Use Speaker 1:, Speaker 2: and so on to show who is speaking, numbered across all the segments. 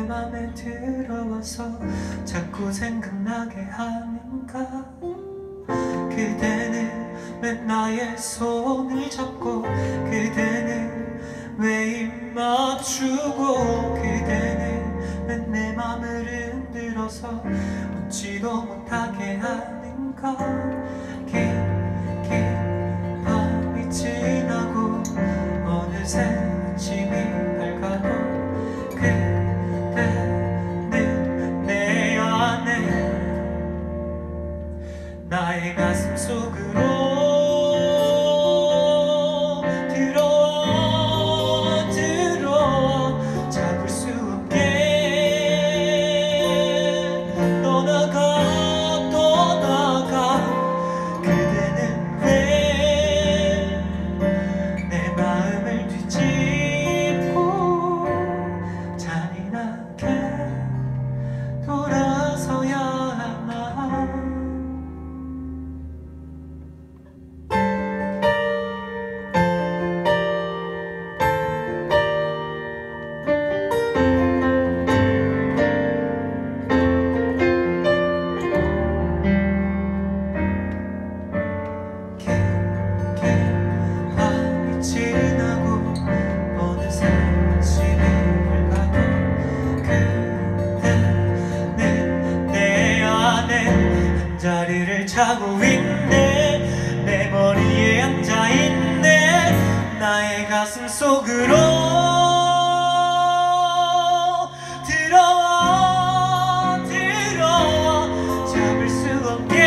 Speaker 1: 맘에 들어와서 자꾸 생각나게 하는가. 그대는 왜 나의 손을 잡고, 그대는 왜 입 맞추고, 그대는 왜 내 맘을 흔들어서 웃지도 못하게 하는가. 긴 밤이 지나고 어느새 아침이 밝아도 그대는 내 안에 나의 가슴 속으로 들어와 잡을 수 없게 떠나가. 그대는 왜 내 마음을 뒤집고 잔인하게 돌아서야 하나. 자리를 차고 있네. 내 머리에 앉아있네. 나의 가슴 속으로 들어와 잡을 수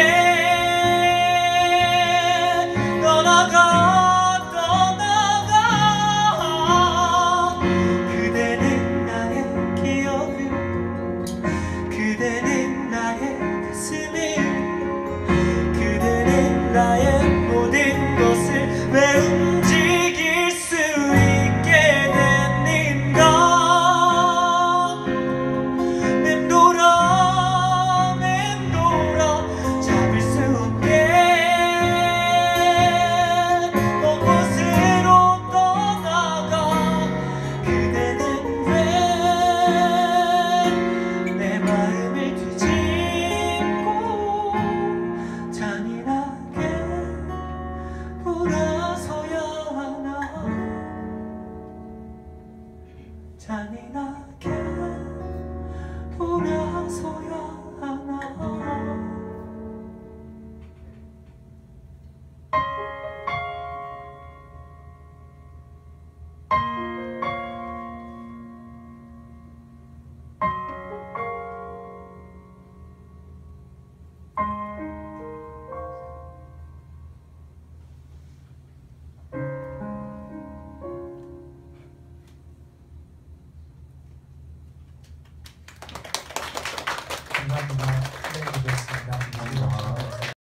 Speaker 1: 없게 떠나가. 그대는 나의 기억을, 그대는 나의 가슴을, 나의 모든 것을 왜 움직일 수 있게 됐는가. 맴돌아 잡을 수 없게 먼 곳으로 떠나가. 그대는 왜 내 마음을 뒤집고 잔인하게 돌아서야 하나. 잔인하게